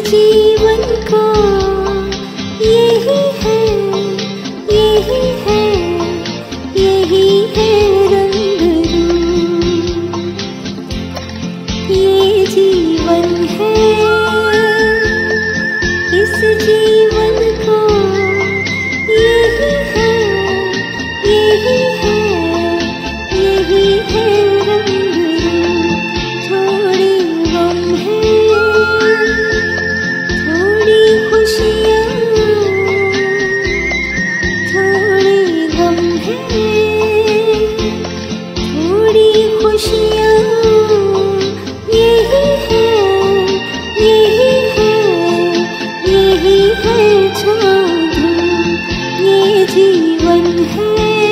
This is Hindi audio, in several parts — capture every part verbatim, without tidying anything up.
जीवन का यही है, यही है, यही है रंग रूप। ये जीवन है, इस जीवन का यही है, यही है, यही है रंग रूप। थोड़ी गम है, थोड़ी खुशियाँ, थोड़ी गम है, थोड़ी खुशियाँ, यही है, यही है, यही है जादू, ये जीवन है।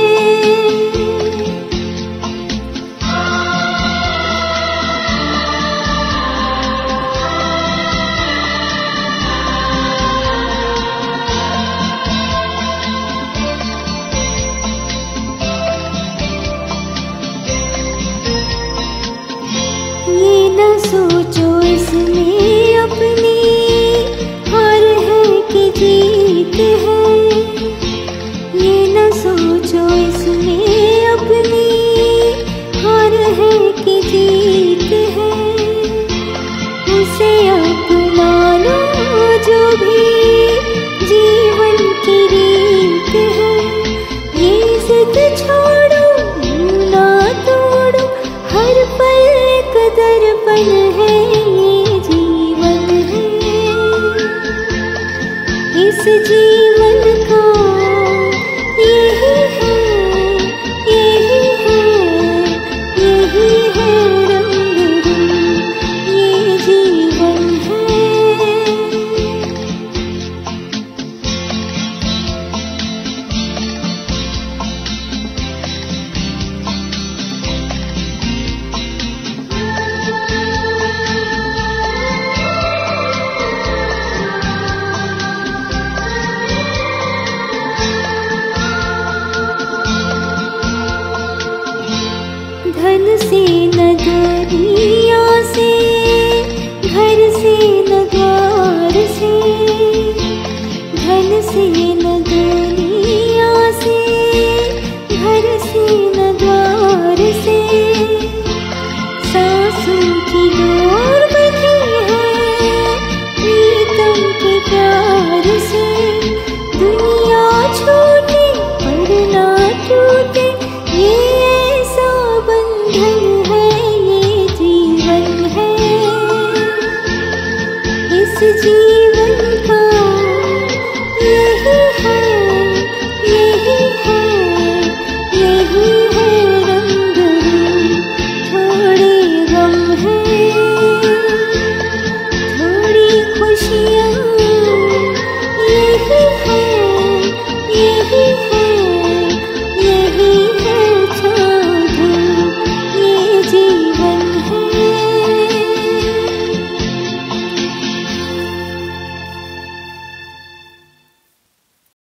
ये न सोचो इसमें अपनी हार है कि जीत है, ये न सोचो इसमें अपनी हार है कि जीत है। उसे अपना लो जो भी जीवन की रीत है। ये जिद छोड़ो ना तोड़ो, हर पल दर्पण है, ये जीवन है, इस जीवन